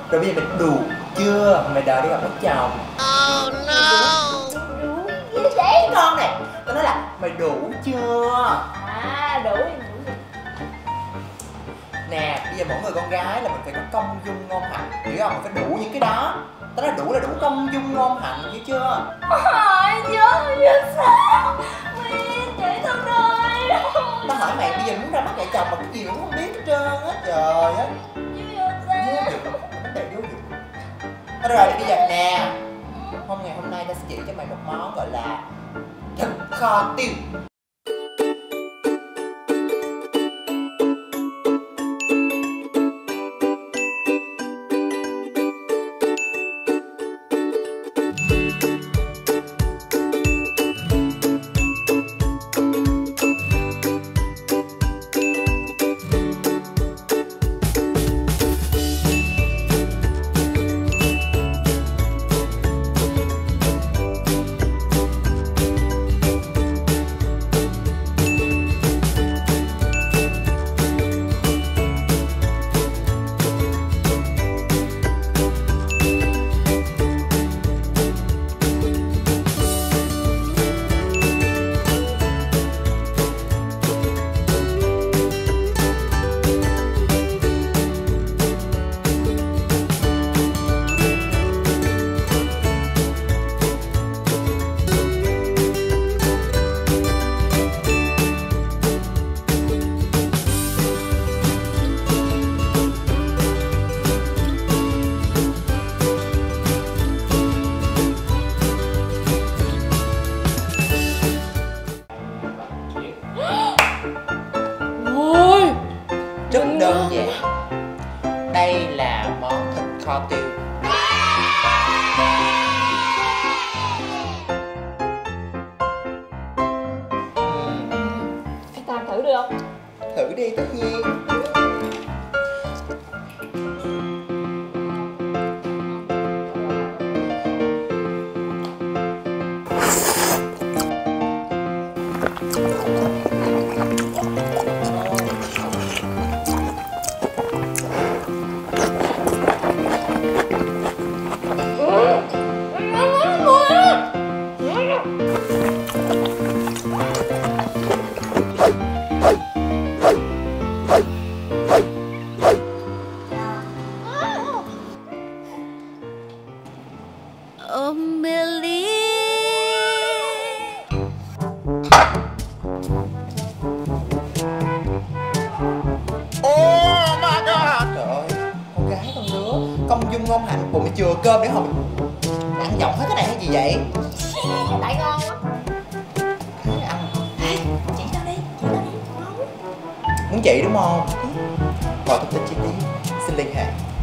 Rồi bây giờ mày đủ chưa? Mày đợi đi gặp bác chồng. Oh no. Đủ dễ con này. Tao nói là mày đủ chưa? À đủ. Nè, bây giờ mỗi người con gái là mình phải có công dung ngôn hạnh, hiểu không? Mình phải đủ những cái đó. Tao nói đủ là đủ công dung ngôn hạnh, hiểu chưa? Nhớ sao? Mày chạy tao nơi. Tao hỏi mày bây giờ muốn ra mắt mẹ chồng mà cái gì cũng không biết hết trơn á, trời á. Vô dụng, vấn đề vô dụng. Thôi rồi, bây giờ nè, ngày hôm nay tao sẽ chỉ cho mày một món gọi là thịt kho tiêu. Rất đơn giản. Đây là món thịt kho tiêu. Ta thử được không? Thử đi, tất nhiên. Công dung ngôn hạnh, bụng mày chừa cơm để không ăn giọng hết cái này hay gì vậy? Tại ngon quá. Ăn. Ê, chỉ tao đi, Muốn chị đúng không? Gọi thông tin chi tiết xin liên hệ.